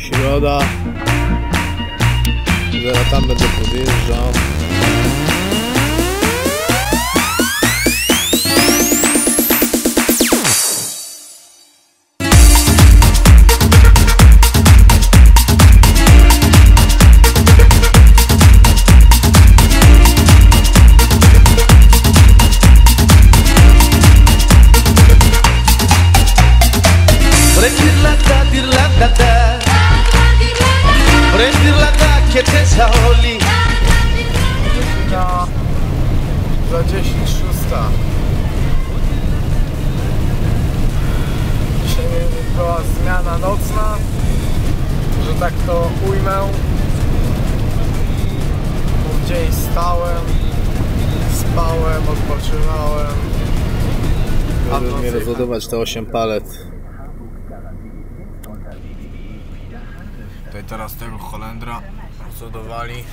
Środa. Zaraz tam będę podjeżdżał. Za 10:06. Dzisiaj była zmiana nocna, że tak to ujmę. W dzień stałem, spałem, odpoczywałem. Żeby mi rozładować te 8 palet. Tutaj teraz tego Holendra rozładowali.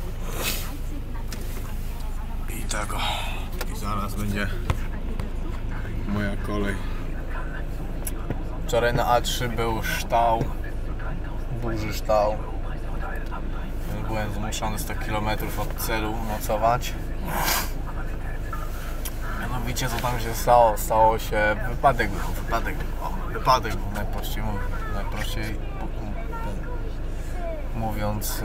I tego. I zaraz będzie moja kolej. Wczoraj na A3 był ształ. Duży ształ. Byłem zmuszony 100 km od celu nocować. Mianowicie co tam się stało? Stało się wypadek był najprościej mówiąc.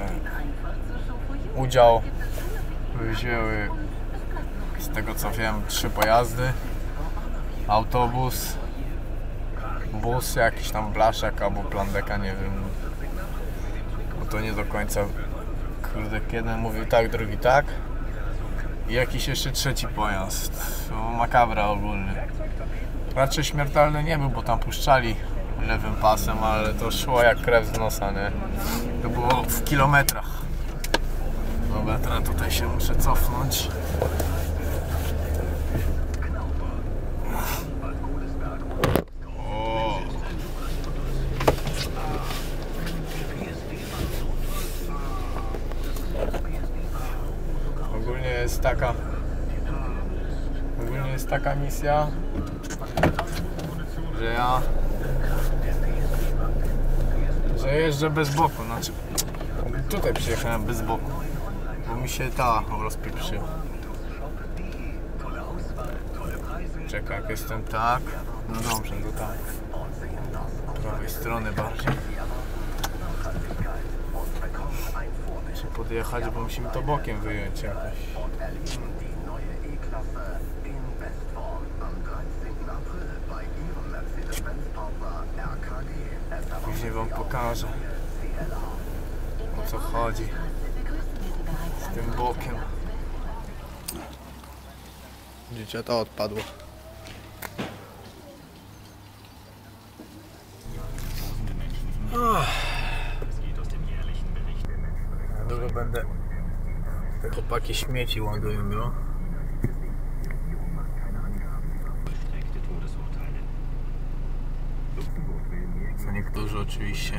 Udział wzięły, z tego co wiem, 3 pojazdy, autobus, bus, jakiś tam blaszak albo plandeka, nie wiem, bo to nie do końca, kurde, jeden mówił tak, drugi tak i jakiś jeszcze trzeci pojazd, makabra ogólnie. Raczej śmiertelny nie był, bo tam puszczali lewym pasem, ale to szło jak krew z nosa, nie? To było w kilometrach. Dobra, teraz tutaj się muszę cofnąć. O. Ogólnie jest taka misja, że jeżdżę bez boku, znaczy tutaj przyjechałem bez boku, bo mi się ta rozpieprzyła. Czekaj, jak jestem tak, no dobrze, to tak, z prawej strony bardziej. Muszę podjechać, bo musimy to bokiem wyjąć jakoś. Później wam pokażę, o co chodzi z tym bokiem. Widzicie, to odpadło. Długo będę, te chłopaki śmieci ładują, no. Co niektórzy oczywiście.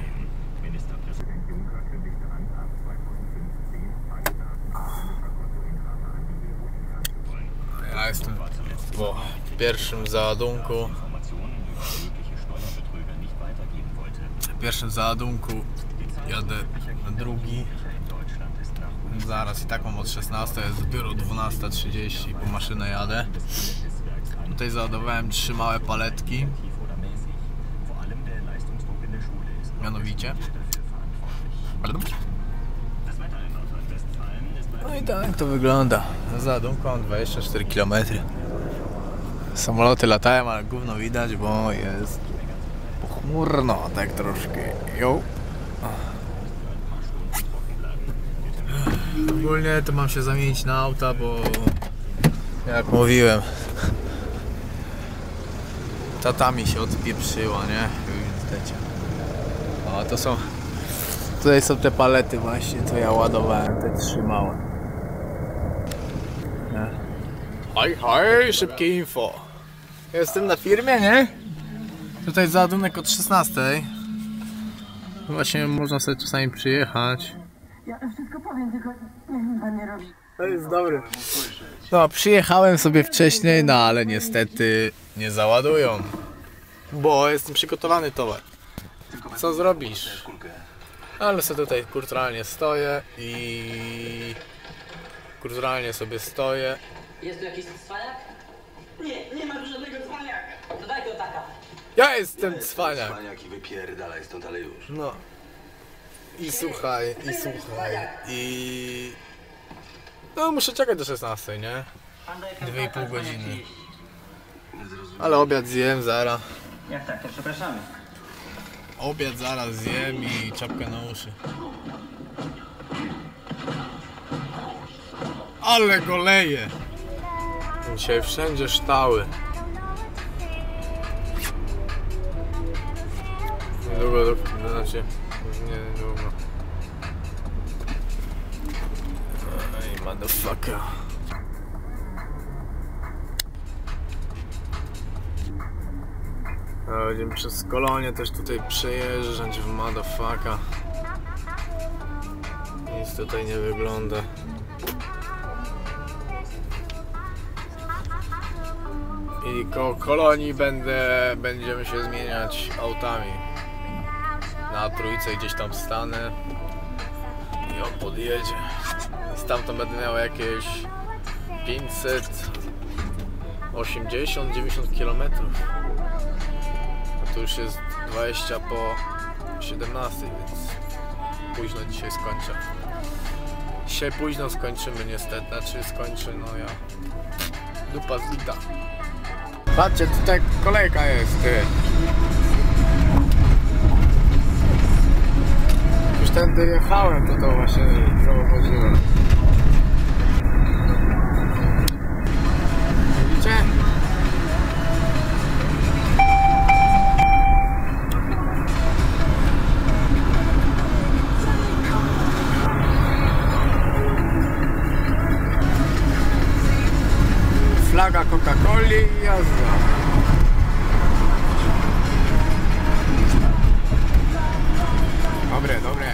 Ja jestem po pierwszym załadunku. Jadę na drugi. Zaraz i tak mam od 16, jest dopiero 12:30, po maszynę jadę. Tutaj załadowałem 3 małe paletki. Mianowicie. No i tak to wygląda. Na załadunku mam 24 km. Samoloty latają, ale gówno widać, bo jest pochmurno, tak troszkę. Jo. Ogólnie to mam się zamienić na auta, bo jak mówiłem, tata mi się odpieprzyła, nie? Widzicie. O, to są, tutaj są te palety właśnie, co ja ładowałem, te 3 małe. Hej, szybkie info. Jestem na firmie, nie? Tutaj załadunek od 16. Właśnie można sobie czasami przyjechać. Ja wszystko powiem, tylko niech pan nie robi. To jest dobre. No, przyjechałem sobie wcześniej, no ale niestety nie załadują. Bo jestem przygotowany towar. Co zrobisz? Ale sobie tutaj kulturalnie stoję i... Kulturalnie sobie stoję. Jest tu jakiś cwaniak? Nie ma tu żadnego cwaniaka. To daj to taka. Ja jestem cwaniak. Cwaniak i wypierdalaj stąd, ale już. No. I słuchaj. No muszę czekać do 16, nie? 2,5 godziny. Ale obiad zjem zaraz. Jak tak, to przepraszamy. Obiad zaraz zjem i czapkę na uszy. Ale go leje! Dzisiaj wszędzie ształy. Niedługo, znaczy... Niedługo. Ej, motherfucker. Będziemy przez kolonię też tutaj przejeżdżać w motherfucka. Nic tutaj nie wygląda. I koło kolonii będziemy się zmieniać autami. Na trójce gdzieś tam stanę i on podjedzie. I stamtąd będę miał jakieś 580-90 km. A to już jest 20 po 17, więc późno dzisiaj skończę. Dzisiaj późno skończymy niestety, znaczy skończy, no ja. Dupa zlita. Patrzcie, tutaj kolejka jest, ty. Już tędy jechałem, to właśnie prowadziłem. Widzicie? Flaga Coca-Coli i jazda. Dobre, dobre.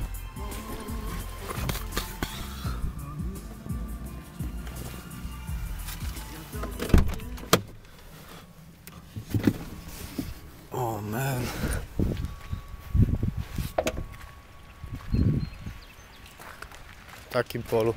Oh man. W takim polu.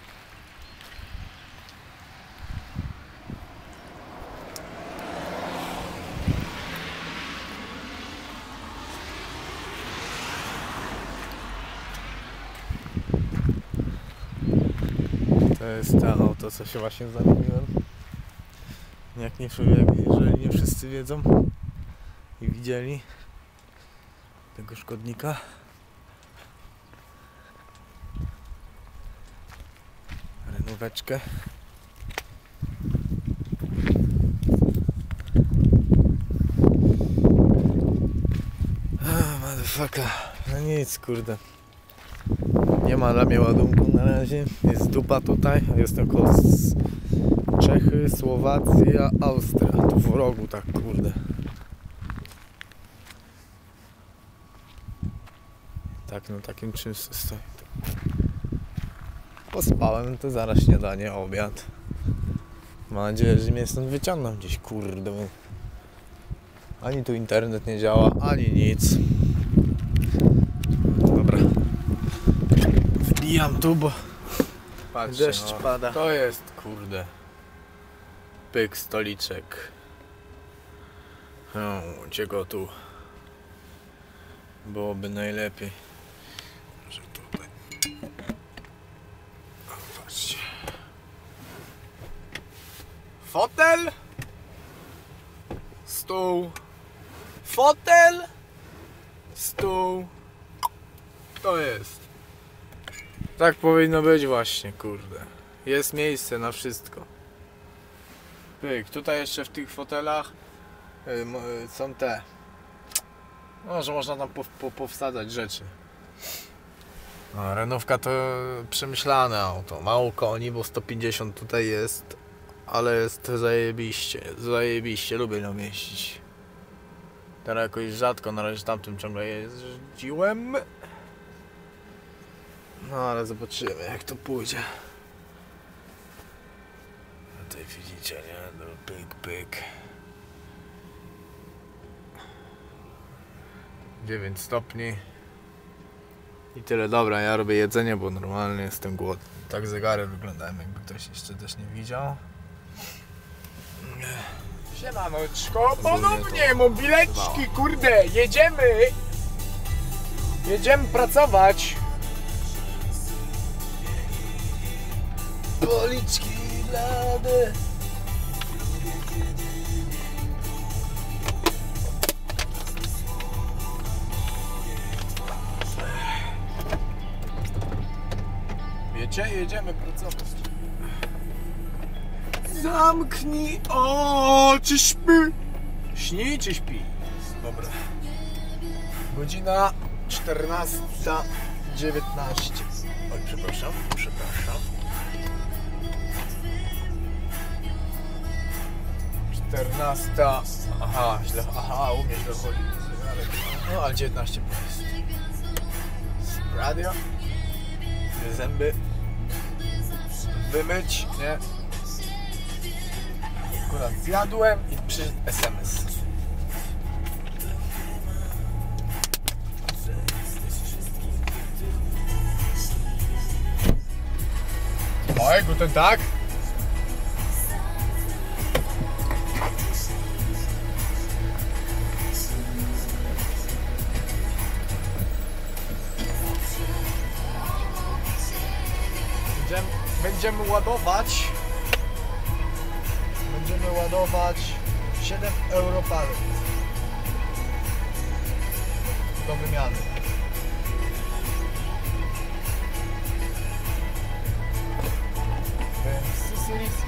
To jest to auto, co się właśnie zamieniłem. Jak nie jeżeli nie wszyscy wiedzą i widzieli tego szkodnika. Renóweczkę. Motherfucker. No nic, kurde. Nie ma dla mnie ładunku na razie. Jest dupa tutaj. Jestem koło Czechy, Słowacja, Austria. Tu w rogu tak, kurde. Tak, no takim czymś stoi. Pospałem, to zaraz śniadanie, obiad. Mam nadzieję, że mnie stąd wyciągną gdzieś, kurde. Ani tu internet nie działa, ani nic. Dobra. Wbijam tu, bo patrzcie, deszcz pada. To jest, kurde, pyk, stoliczek. No, gdzie go tu? Byłoby najlepiej. Może tutaj. O, patrzcie. Fotel. Stół. Fotel. Stół. To jest. Tak powinno być właśnie, kurde. Jest miejsce na wszystko. Pyk, tutaj jeszcze w tych fotelach są te. No, że można tam powsadzać rzeczy. No, Renówka to przemyślane auto. Mało koni, bo 150 tutaj jest. Ale jest zajebiście. Zajebiście, lubię nią jeździć. Teraz jakoś rzadko, na razie tamtym ciągle jeździłem. No ale zobaczymy, jak to pójdzie. Tutaj widzicie, nie? No, pyk, pyk. 9 stopni. I tyle. Dobra, ja robię jedzenie, bo normalnie jestem głodny. Tak zegary wyglądają, jakby ktoś jeszcze też nie widział. Siemaneczko, ponownie mobileczki, kurde, jedziemy! Jedziemy pracować! Policzki blade. Wiecie, jedziemy pracować. Zamknij oczy, śpi. Śni czy śpi? Dobra. Godzina 14:19. Oj, przepraszam. 14. Aha, źle. Aha, u mnie źle chodzi. No, ale 19 jest. Radio. Zęby. Wymyć, nie? Akurat zjadłem i przyszedł SMS. Oj, guten Tag. Będziemy ładować 7 euro palet do wymiany. Więc Sicilisi.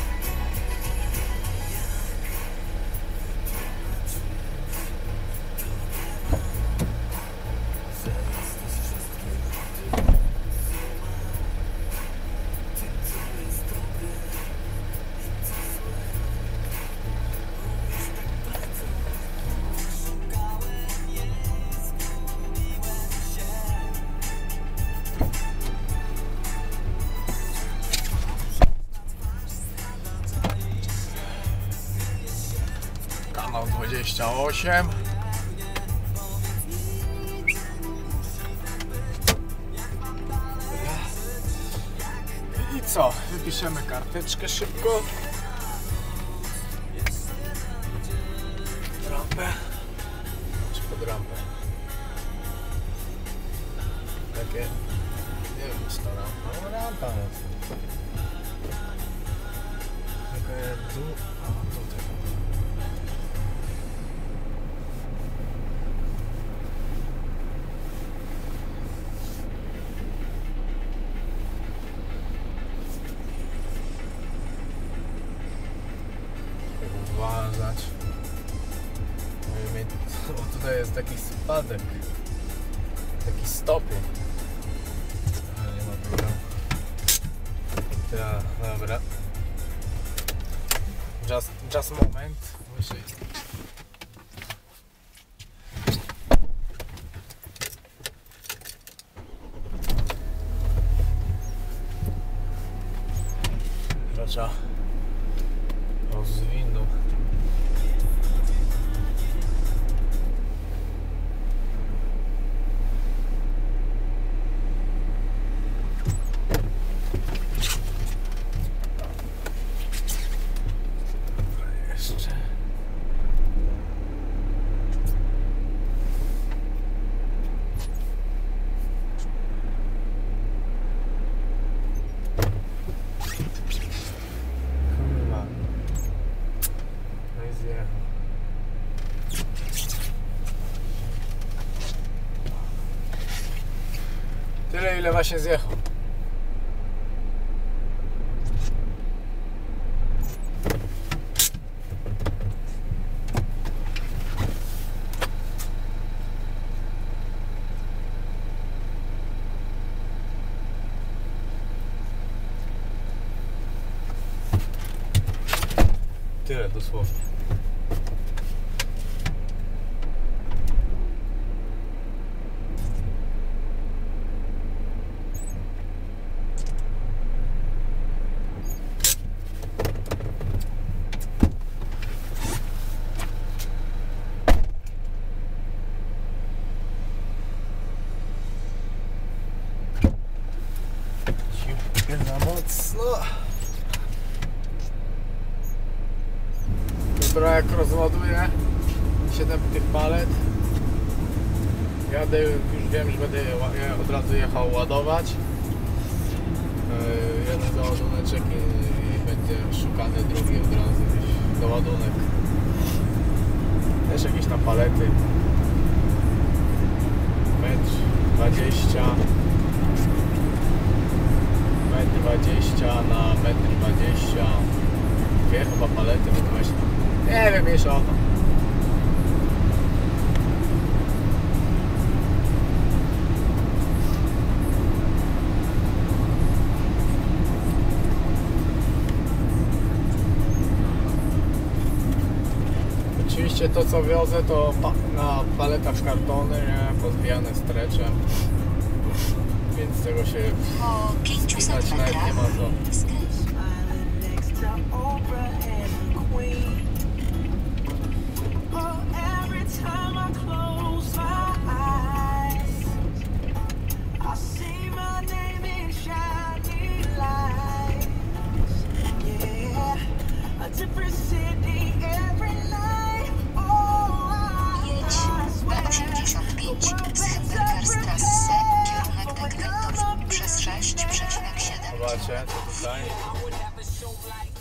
Kanał 28. I co? Wypiszemy karteczkę szybko. Rampę. Czy pod rampę? Takie... Nie wiem, czy to rampa. No rampa jest. Takie tu... O, tutaj. Uważać. O, tutaj jest taki spadek. Taki stopień. Ale nie ma problemu. Ja, dobra. Just moment. Muszę... Proszę. Rozwinął. Jeszcze. Kurwa. No i zjechał. Tyle, ile właśnie zjechał. Tyle dosłownie. Dobra, jak rozładuję 7 tych palet, jadę, już wiem, że będę je od razu jechał ładować. Jeden załaduneczek i będzie szukany drugi od razu gdzieś załadunek. Też jakieś tam palety. 1,20 m, 1,20 m na 1,20 m. Dwie chyba palety wykreślam. Nie wiem, mniejsza o to. Oczywiście to co wiozę to na paletach kartony, nie? Pozbijane streczem, więc tego się Po 500 spinać nawet nie ma co. metrach skręć. Jedź B85 z Hemmelkerstrasse, kierunek Eglinton przez 6,7. Zobaczcie, co tutaj.